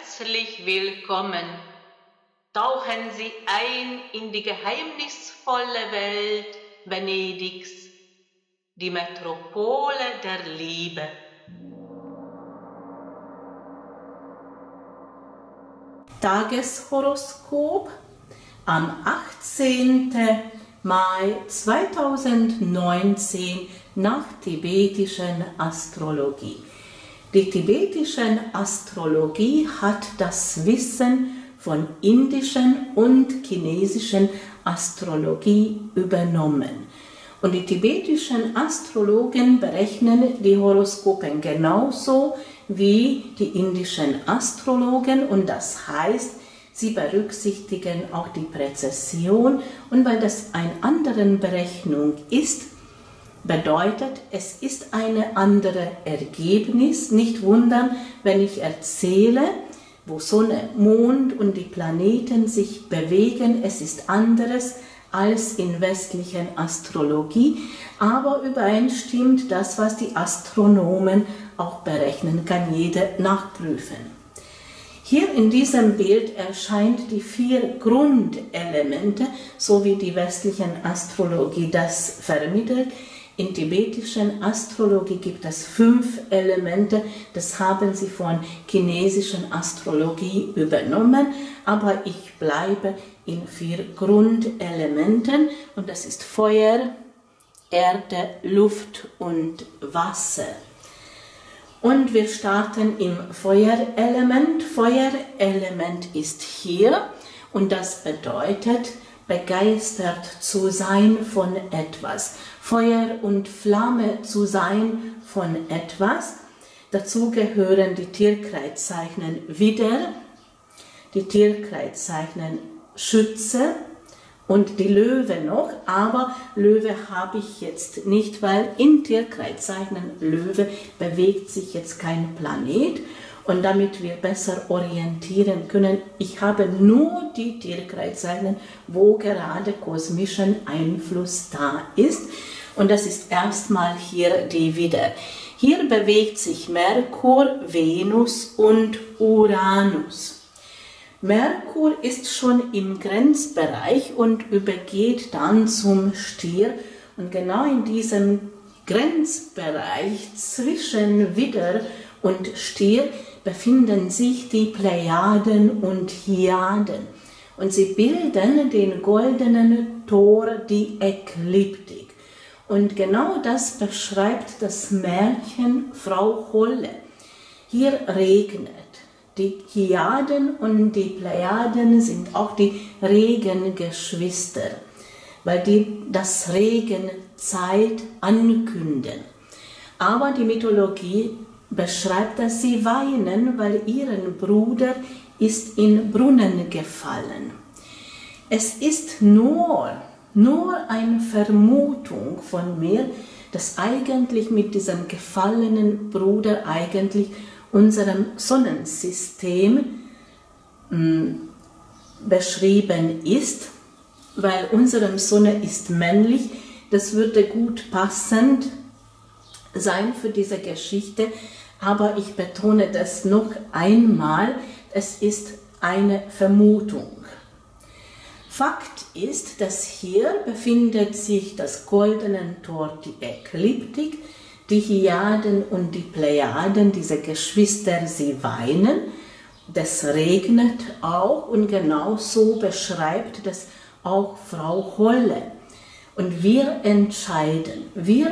herzlich willkommen. Tauchen Sie ein in die geheimnisvolle Welt Venedigs, die Metropole der Liebe. Tageshoroskop am 18. Mai 2019 nach tibetischen Astrologie. Die tibetische Astrologie hat das Wissen von indischen und chinesischen Astrologie übernommen. Und die tibetischen Astrologen berechnen die Horoskope genauso wie die indischen Astrologen, und das heißt, sie berücksichtigen auch die Präzision, und weil das eine andere Berechnung ist, bedeutet, es ist eine andere Ergebnis. Nicht wundern, wenn ich erzähle, wo Sonne, Mond und die Planeten sich bewegen, es ist anderes als in westlichen Astrologie, aber übereinstimmt das, was die Astronomen auch berechnen, kann jeder nachprüfen. Hier in diesem Bild erscheint die 4 Grundelemente, so wie die westliche Astrologie das vermittelt. In tibetischen Astrologie gibt es 5 Elemente, das haben sie von chinesischen Astrologie übernommen, aber ich bleibe in 4 Grundelementen, und das ist Feuer, Erde, Luft und Wasser. Und wir starten im Feuerelement. Feuerelement ist hier, und das bedeutet, begeistert zu sein von etwas. Feuer und Flamme zu sein von etwas. Dazu gehören die Tierkreiszeichen Widder, die Tierkreiszeichen Schütze und die Löwe noch, aber Löwe habe ich jetzt nicht, weil in Tierkreiszeichen Löwe bewegt sich jetzt kein Planet. Und damit wir besser orientieren können, ich habe nur die Tierkreiszeichen, wo gerade kosmischen Einfluss da ist. Und das ist erstmal hier die Widder. Hier bewegt sich Merkur, Venus und Uranus. Merkur ist schon im Grenzbereich und übergeht dann zum Stier. Und genau in diesem Grenzbereich zwischen Widder und Stier befinden sich die Plejaden und Hyaden. Und sie bilden den goldenen Tor, die Ekliptik. Und genau das beschreibt das Märchen Frau Holle. Hier regnet. Die Hyaden und die Plejaden sind auch die Regengeschwister, weil die das Regenzeit ankündigen. Aber die Mythologie beschreibt, dass sie weinen, weil ihren Bruder ist in Brunnen gefallen. Es ist nur eine Vermutung von mir, dass eigentlich mit diesem gefallenen Bruder eigentlich unserem Sonnensystem beschrieben ist, weil unsere Sonne ist männlich. Das würde gut passend sein für diese Geschichte, aber ich betone das noch einmal, es ist eine Vermutung. Fakt ist, dass hier befindet sich das goldene Tor, die Ekliptik, die Hyaden und die Plejaden, diese Geschwister, sie weinen, das regnet auch, und genau so beschreibt das auch Frau Holle. Und wir entscheiden,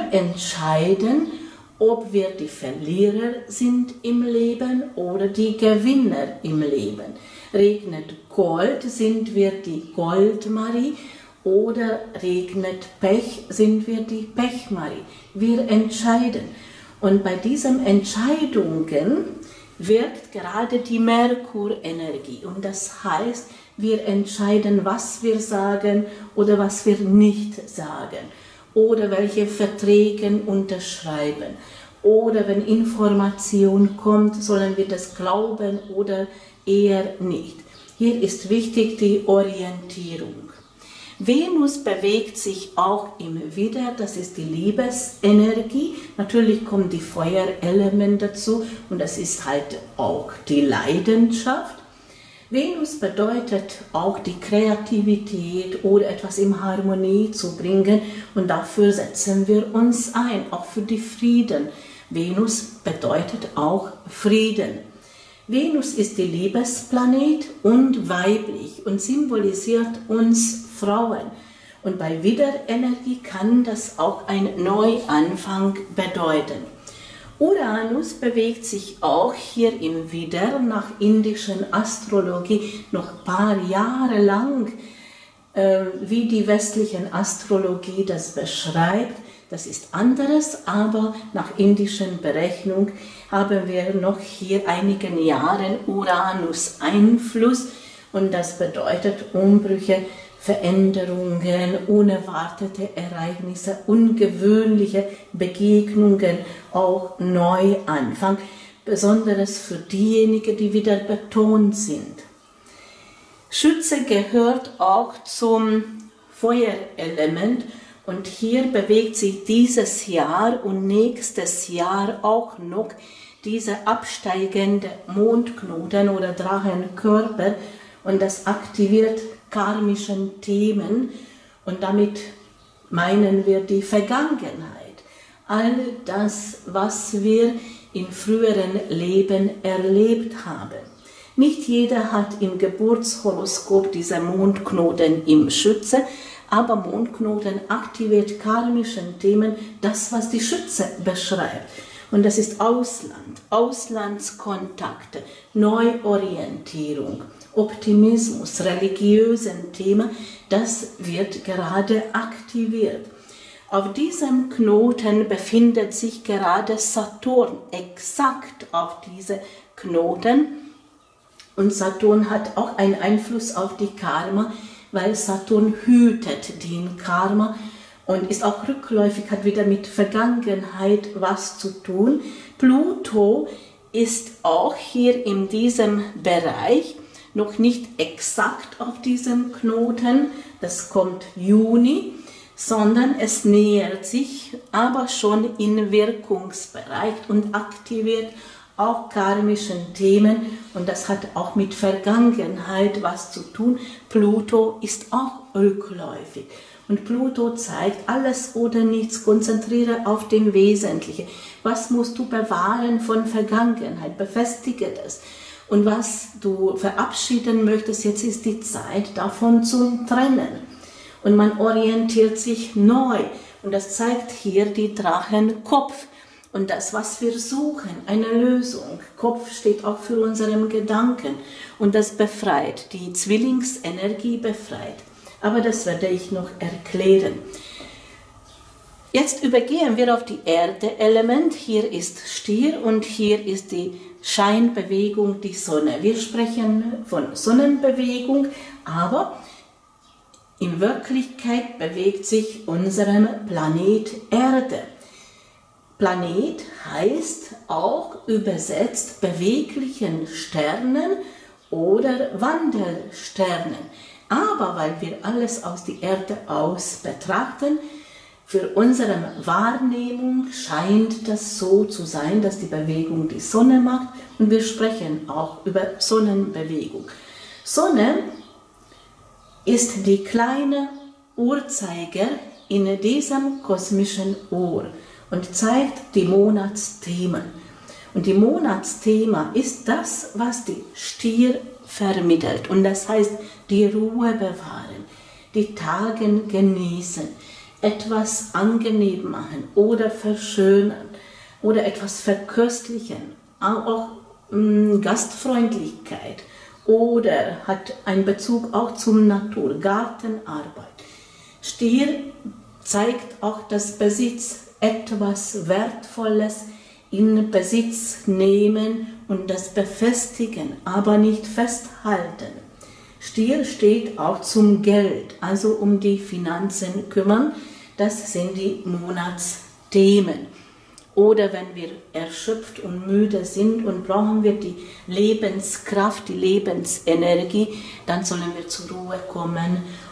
ob wir die Verlierer sind im Leben oder die Gewinner im Leben. Regnet Gold, sind wir die Goldmarie, oder regnet Pech, sind wir die Pechmarie. Wir entscheiden. Und bei diesen Entscheidungen wirkt gerade die Merkur-Energie. Und das heißt, wir entscheiden, was wir sagen oder was wir nicht sagen. Oder welche Verträge unterschreiben. Oder wenn Information kommt, sollen wir das glauben oder eher nicht. Hier ist wichtig die Orientierung. Venus bewegt sich auch im Widder, das ist die Liebesenergie. Natürlich kommen die Feuerelemente dazu und das ist halt auch die Leidenschaft. Venus bedeutet auch die Kreativität oder etwas in Harmonie zu bringen und dafür setzen wir uns ein, auch für die Frieden. Venus bedeutet auch Frieden. Venus ist die Liebesplanet und weiblich und symbolisiert uns Frauen. Und bei Widderenergie kann das auch ein Neuanfang bedeuten. Uranus bewegt sich auch hier im Widder nach indischen Astrologie noch ein paar Jahre lang, wie die westlichen Astrologie das beschreibt. Das ist anderes, aber nach indischen Berechnung haben wir noch hier einigen Jahren Uranus-Einfluss und das bedeutet Umbrüche, Veränderungen, unerwartete Ereignisse, ungewöhnliche Begegnungen, auch Neuanfang, besonders für diejenigen, die wieder betont sind. Schütze gehört auch zum Feuerelement und hier bewegt sich dieses Jahr und nächstes Jahr auch noch dieser absteigende Mondknoten oder Drachenkörper und das aktiviert karmischen Themen und damit meinen wir die Vergangenheit. All das, was wir in früheren Leben erlebt haben. Nicht jeder hat im Geburtshoroskop diese Mondknoten im Schütze, aber Mondknoten aktiviert karmischen Themen, das, was die Schütze beschreibt. Und das ist Ausland, Auslandskontakte, Neuorientierung, Optimismus, religiösen Thema, das wird gerade aktiviert. Auf diesem Knoten befindet sich gerade Saturn, exakt auf diese Knoten. Und Saturn hat auch einen Einfluss auf die Karma, weil Saturn hütet den Karma und ist auch rückläufig, hat wieder mit Vergangenheit was zu tun. Pluto ist auch hier in diesem Bereich, noch nicht exakt auf diesem Knoten, das kommt Juni, sondern es nähert sich, aber schon in Wirkungsbereich und aktiviert auch karmischen Themen und das hat auch mit Vergangenheit was zu tun. Pluto ist auch rückläufig und Pluto zeigt alles oder nichts, konzentriere auf den Wesentlichen. Was musst du bewahren von Vergangenheit, befestige das. Und was du verabschieden möchtest, jetzt ist die Zeit, davon zu trennen. Und man orientiert sich neu. Und das zeigt hier die Drachenkopf. Und das, was wir suchen, eine Lösung. Kopf steht auch für unseren Gedanken. Und das befreit, die Zwillingsenergie befreit. Aber das werde ich noch erklären. Jetzt übergehen wir auf die Erde-Element. Hier ist Stier und hier ist die Scheinbewegung, die Sonne. Wir sprechen von Sonnenbewegung, aber in Wirklichkeit bewegt sich unser Planet Erde. Planet heißt auch übersetzt beweglichen Sternen oder Wandelsternen. Aber weil wir alles aus der Erde aus betrachten, für unsere Wahrnehmung scheint das so zu sein, dass die Bewegung die Sonne macht und wir sprechen auch über Sonnenbewegung. Sonne ist die kleine Uhrzeiger in diesem kosmischen Uhr und zeigt die Monatsthemen. Und die Monatsthema ist das, was die Stier vermittelt. Und das heißt, die Ruhe bewahren, die Tage genießen, etwas angenehm machen oder verschönern oder etwas verköstlichen, auch Gastfreundlichkeit oder hat einen Bezug auch zum Natur, Gartenarbeit. Stier zeigt auch das Besitz, etwas Wertvolles in Besitz nehmen und das befestigen, aber nicht festhalten. Stier steht auch zum Geld, also um die Finanzen kümmern. Das sind die Monatsthemen. Oder wenn wir erschöpft und müde sind und brauchen wir die Lebenskraft, die Lebensenergie, dann sollen wir zur Ruhe kommen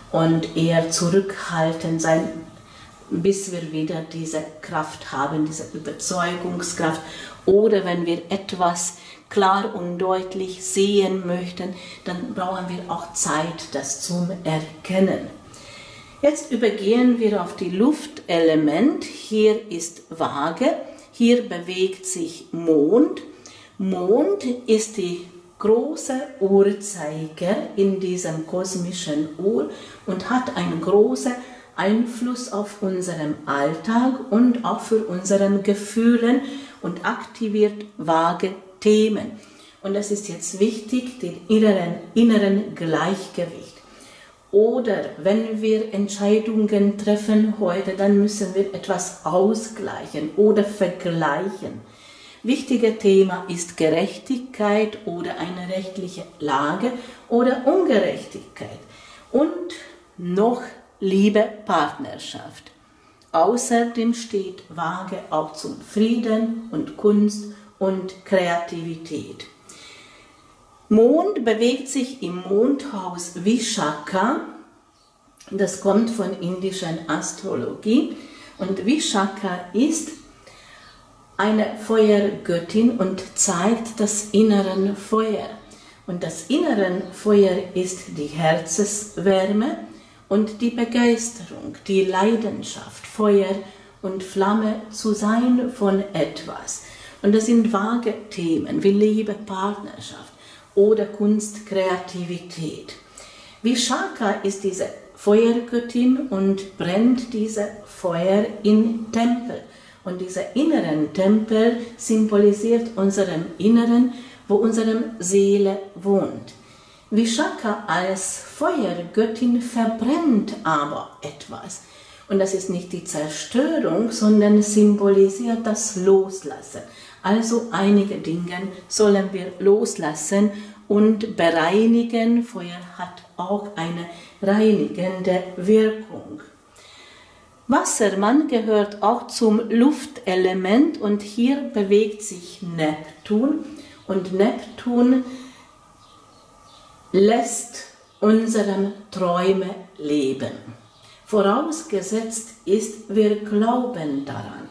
und eher zurückhaltend sein, bis wir wieder diese Kraft haben, diese Überzeugungskraft. Oder wenn wir etwas klar und deutlich sehen möchten, dann brauchen wir auch Zeit, das zum Erkennen. Jetzt übergehen wir auf die Luftelement. Hier ist Waage, hier bewegt sich Mond. Mond ist die große Uhrzeiger in diesem kosmischen Uhr und hat einen großen Einfluss auf unseren Alltag und auch für unsere Gefühle und aktiviert vage Themen. Und das ist jetzt wichtig, den inneren Gleichgewicht. Oder wenn wir Entscheidungen treffen heute, dann müssen wir etwas ausgleichen oder vergleichen. Wichtiges Thema ist Gerechtigkeit oder eine rechtliche Lage oder Ungerechtigkeit. Und noch Liebe, Partnerschaft. Außerdem steht Waage auch zum Frieden und Kunst und Kreativität. Mond bewegt sich im Mondhaus Vishaka. Das kommt von indischer Astrologie. Und Vishaka ist eine Feuergöttin und zeigt das innere Feuer. Und das innere Feuer ist die Herzenswärme und die Begeisterung, die Leidenschaft, Feuer und Flamme zu sein von etwas. Und das sind vage Themen wie Liebe, Partnerschaft oder Kunst, Kreativität. Vishaka ist diese Feuergöttin und brennt diese Feuer in Tempel. Und dieser inneren Tempel symbolisiert unserem Inneren, wo unsere Seele wohnt. Vishaka als Feuergöttin verbrennt aber etwas. Und das ist nicht die Zerstörung, sondern symbolisiert das Loslassen. Also einige Dinge sollen wir loslassen und bereinigen. Feuer hat auch eine reinigende Wirkung. Wassermann gehört auch zum Luftelement und hier bewegt sich Neptun. Und Neptun lässt unsere Träume leben. Vorausgesetzt ist, wir glauben daran.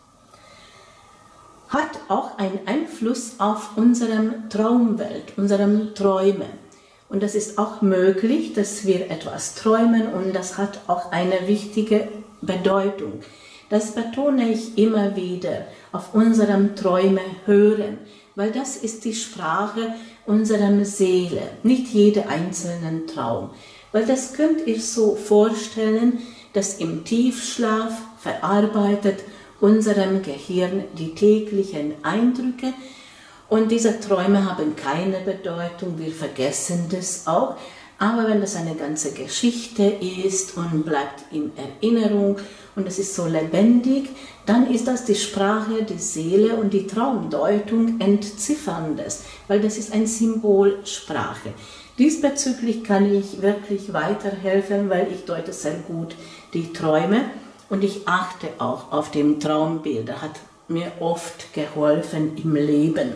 Hat auch einen Einfluss auf unsere Traumwelt, unsere Träume. Und das ist auch möglich, dass wir etwas träumen und das hat auch eine wichtige Bedeutung. Das betone ich immer wieder, auf unsere Träume hören, weil das ist die Sprache unserer Seele, nicht jeder einzelne Traum. Weil das könnt ihr so vorstellen, dass im Tiefschlaf verarbeitet unserem Gehirn die täglichen Eindrücke und diese Träume haben keine Bedeutung, wir vergessen das auch. Aber wenn das eine ganze Geschichte ist und bleibt in Erinnerung und es ist so lebendig, dann ist das die Sprache, die Seele und die Traumdeutung entziffern das, weil das ist eine Symbolsprache. Diesbezüglich kann ich wirklich weiterhelfen, weil ich deute sehr gut die Träume und ich achte auch auf den Traumbild. Das hat mir oft geholfen im Leben.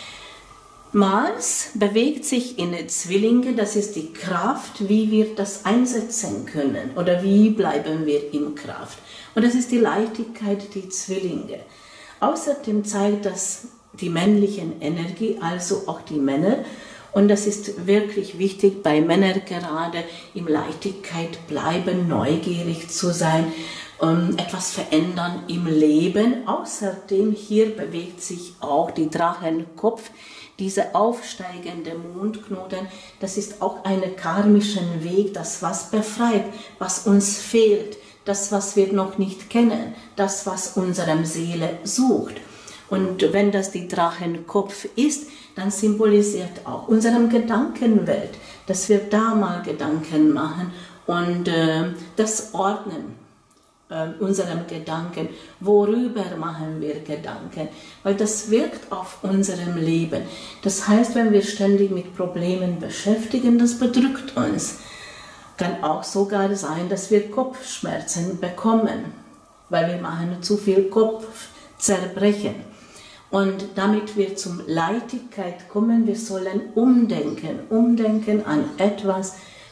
Mars bewegt sich in Zwillinge, das ist die Kraft, wie wir das einsetzen können oder wie bleiben wir in Kraft. Und das ist die Leichtigkeit, die Zwillinge. Außerdem zeigt das die männliche Energie, also auch die Männer. Und das ist wirklich wichtig bei Männern gerade, in Leichtigkeit bleiben, neugierig zu sein, etwas verändern im Leben. Außerdem hier bewegt sich auch die Drachenkopf, diese aufsteigende Mondknoten, das ist auch ein karmischer Weg, das was befreit, was uns fehlt, das was wir noch nicht kennen, das was unsere Seele sucht. Und wenn das die Drachenkopf ist, dann symbolisiert auch unsere Gedankenwelt, dass wir da mal Gedanken machen und das ordnen. Unseren Gedanken, worüber machen wir Gedanken, weil das wirkt auf unserem Leben. Das heißt, wenn wir ständig mit Problemen beschäftigen, das bedrückt uns. Kann auch sogar sein, dass wir Kopfschmerzen bekommen, weil wir machen zu viel Kopfzerbrechen. Und damit wir zum Leichtigkeit kommen, wir sollen umdenken an etwas,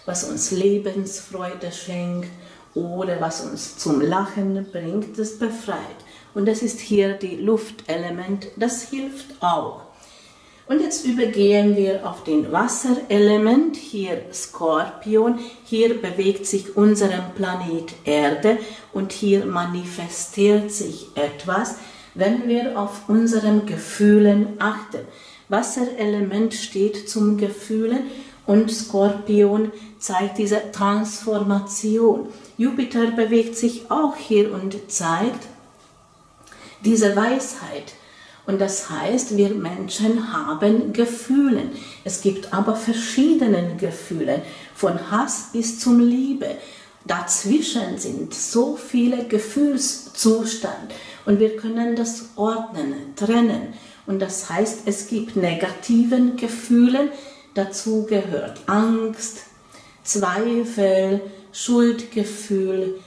was uns Lebensfreude schenkt oder was uns zum Lachen bringt, das befreit. Und das ist hier die Luftelement, das hilft auch. Und jetzt übergehen wir auf den Wasserelement, hier Skorpion, hier bewegt sich unser Planet Erde und hier manifestiert sich etwas, wenn wir auf unseren Gefühlen achten. Wasserelement steht zum Gefühlen und Skorpion zeigt diese Transformation. Jupiter bewegt sich auch hier und zeigt diese Weisheit. Und das heißt, wir Menschen haben Gefühle. Es gibt aber verschiedene Gefühle, von Hass bis zum Liebe. Dazwischen sind so viele Gefühlszustände und wir können das ordnen, trennen. Und das heißt, es gibt negativen Gefühle, dazu gehört Angst, Zweifel, Schuldgefühl,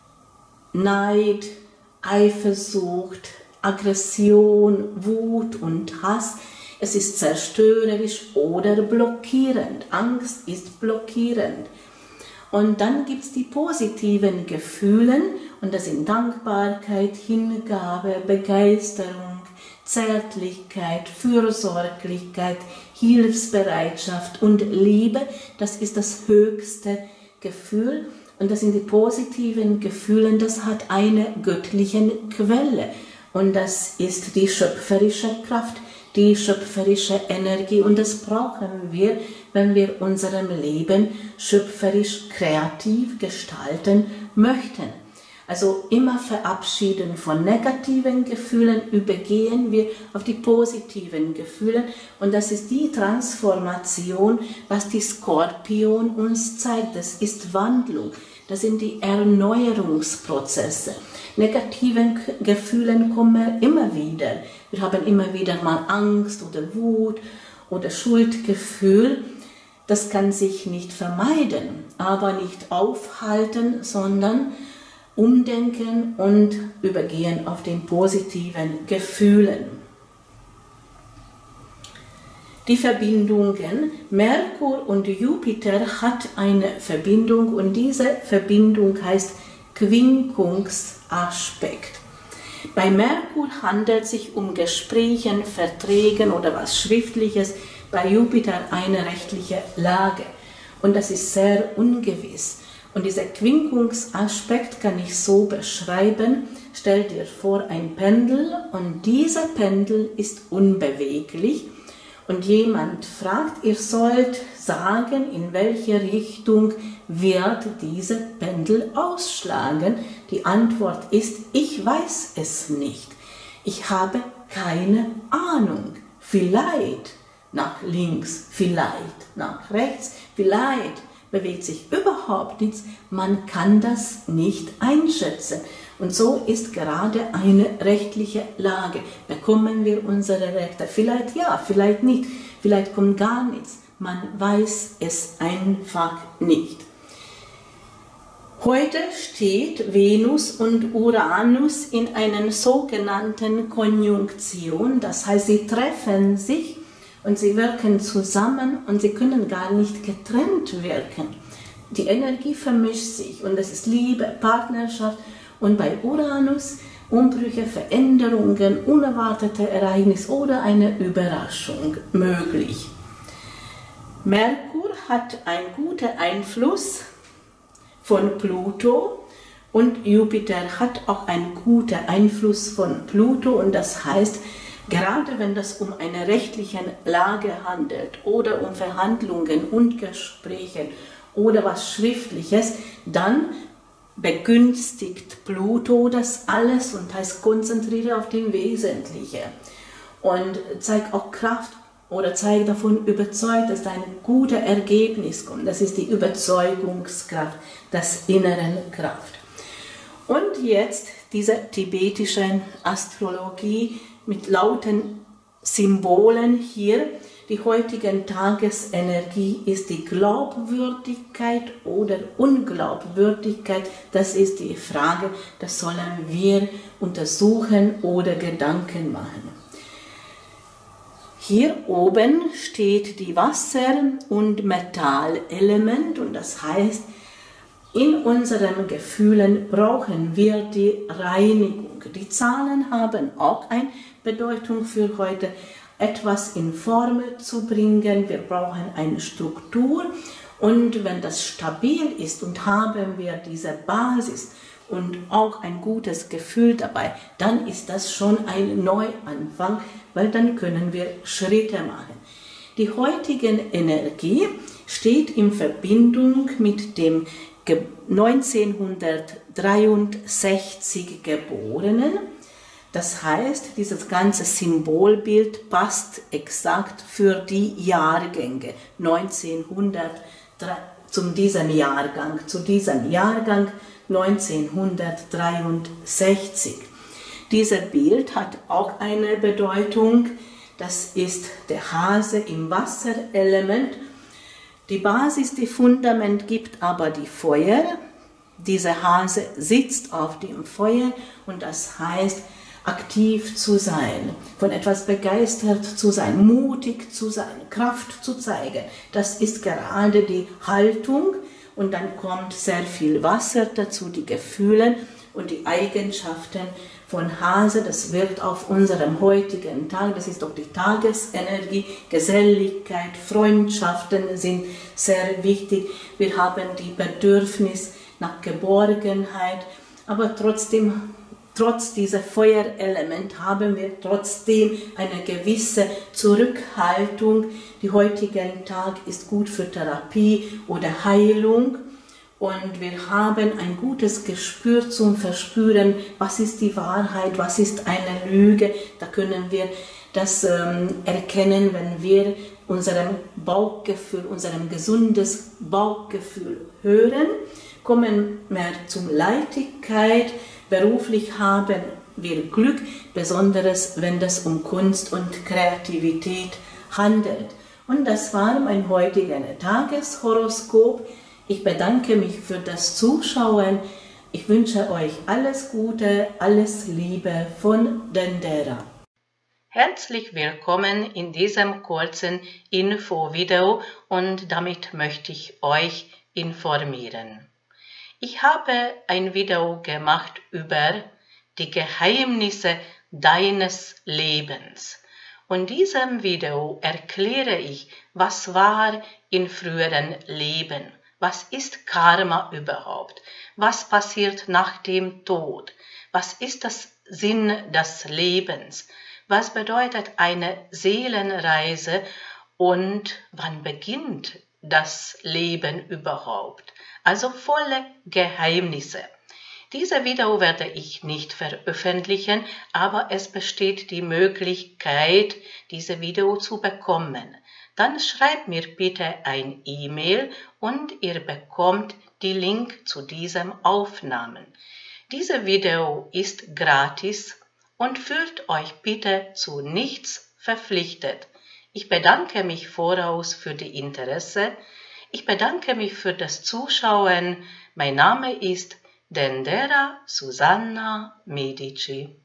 Neid, Eifersucht, Aggression, Wut und Hass. Es ist zerstörerisch oder blockierend. Angst ist blockierend. Und dann gibt es die positiven Gefühle und das sind Dankbarkeit, Hingabe, Begeisterung, Zärtlichkeit, Fürsorglichkeit, Hilfsbereitschaft und Liebe. Das ist das höchste Gefühl und das sind die positiven Gefühle, das hat eine göttliche Quelle. Und das ist die schöpferische Kraft, die schöpferische Energie. Und das brauchen wir, wenn wir unserem Leben schöpferisch kreativ gestalten möchten. Also immer verabschieden von negativen Gefühlen, übergehen wir auf die positiven Gefühle. Und das ist die Transformation, was die Skorpion uns zeigt. Das ist Wandlung, das sind die Erneuerungsprozesse. Negativen Gefühle kommen immer wieder. Wir haben immer wieder mal Angst oder Wut oder Schuldgefühl. Das kann sich nicht vermeiden, aber nicht aufhalten, sondern umdenken und übergehen auf den positiven Gefühlen. Die Verbindungen, Merkur und Jupiter hat eine Verbindung und diese Verbindung heißt Quinkungsaspekt. Bei Merkur handelt es sich um Gespräche, Verträge oder was Schriftliches, bei Jupiter eine rechtliche Lage. Und das ist sehr ungewiss. Und dieser Quinkungsaspekt kann ich so beschreiben. Stell dir vor ein Pendel und dieser Pendel ist unbeweglich. Und jemand fragt, ihr sollt sagen, in welche Richtung wird dieser Pendel ausschlagen. Die Antwort ist, ich weiß es nicht. Ich habe keine Ahnung. Vielleicht nach links, vielleicht nach rechts, vielleicht bewegt sich überhaupt nichts. Man kann das nicht einschätzen. Und so ist gerade eine rechtliche Lage. Bekommen wir unsere Rechte? Vielleicht ja, vielleicht nicht. Vielleicht kommt gar nichts. Man weiß es einfach nicht. Heute steht Venus und Uranus in einer sogenannten Konjunktion. Das heißt, sie treffen sich und sie wirken zusammen und sie können gar nicht getrennt wirken. Die Energie vermischt sich und das ist Liebe, Partnerschaft. Und bei Uranus Umbrüche, Veränderungen, unerwartete Ereignisse oder eine Überraschung möglich. Merkur hat einen guten Einfluss von Pluto und Jupiter hat auch einen guten Einfluss von Pluto und das heißt, gerade wenn es um eine rechtliche Lage handelt oder um Verhandlungen und Gespräche oder was Schriftliches, dann begünstigt Pluto das alles und heißt, konzentriere auf den Wesentlichen und zeigt auch Kraft oder zeigt davon überzeugt, dass ein gutes Ergebnis kommt. Das ist die Überzeugungskraft, das inneren Kraft. Und jetzt diese tibetische Astrologie mit lauten Symbolen hier. Die heutige Tagesenergie ist die Glaubwürdigkeit oder Unglaubwürdigkeit. Das ist die Frage, das sollen wir untersuchen oder Gedanken machen. Hier oben steht die Wasser- und Metallelement und das heißt, in unseren Gefühlen brauchen wir die Reinigung. Die Zahlen haben auch eine Bedeutung für heute, etwas in Form zu bringen. Wir brauchen eine Struktur und wenn das stabil ist und haben wir diese Basis und auch ein gutes Gefühl dabei, dann ist das schon ein Neuanfang, weil dann können wir Schritte machen. Die heutige Energie steht in Verbindung mit dem 1963 Geborenen. Das heißt, dieses ganze Symbolbild passt exakt für die Jahrgänge 1900 zu diesem Jahrgang 1963. Dieses Bild hat auch eine Bedeutung, das ist der Hase im Wasserelement. Die Basis, die Fundament gibt aber die Feuer. Dieser Hase sitzt auf dem Feuer und das heißt, aktiv zu sein, von etwas begeistert zu sein, mutig zu sein, Kraft zu zeigen. Das ist gerade die Haltung und dann kommt sehr viel Wasser dazu, die Gefühle und die Eigenschaften von Hase. Das wirkt auf unserem heutigen Tag, das ist doch die Tagesenergie, Geselligkeit, Freundschaften sind sehr wichtig. Wir haben die Bedürfnis nach Geborgenheit, aber trotzdem, trotz dieser Feuerelement haben wir trotzdem eine gewisse Zurückhaltung. Der heutige Tag ist gut für Therapie oder Heilung und wir haben ein gutes Gespür zum Verspüren, was ist die Wahrheit, was ist eine Lüge. Da können wir das erkennen, wenn wir unserem Bauchgefühl, unserem gesundes Bauchgefühl hören. Kommen wir zur Leichtigkeit. Beruflich haben wir Glück, besonders wenn es um Kunst und Kreativität handelt. Und das war mein heutiges Tageshoroskop. Ich bedanke mich für das Zuschauen. Ich wünsche euch alles Gute, alles Liebe von Dendera. Herzlich willkommen in diesem kurzen Infovideo und damit möchte ich euch informieren. Ich habe ein Video gemacht über die Geheimnisse deines Lebens. Und in diesem Video erkläre ich, was war in früheren Leben, was ist Karma überhaupt, was passiert nach dem Tod, was ist das Sinn des Lebens, was bedeutet eine Seelenreise und wann beginnt das Leben überhaupt. Also volle Geheimnisse. Dieses Video werde ich nicht veröffentlichen, aber es besteht die Möglichkeit, dieses Video zu bekommen. Dann schreibt mir bitte ein E-Mail und ihr bekommt die Link zu diesem Aufnahmen. Dieses Video ist gratis und fühlt euch bitte zu nichts verpflichtet. Ich bedanke mich voraus für die Interesse. Ich bedanke mich für das Zuschauen. Mein Name ist Dendera Susanna Medici.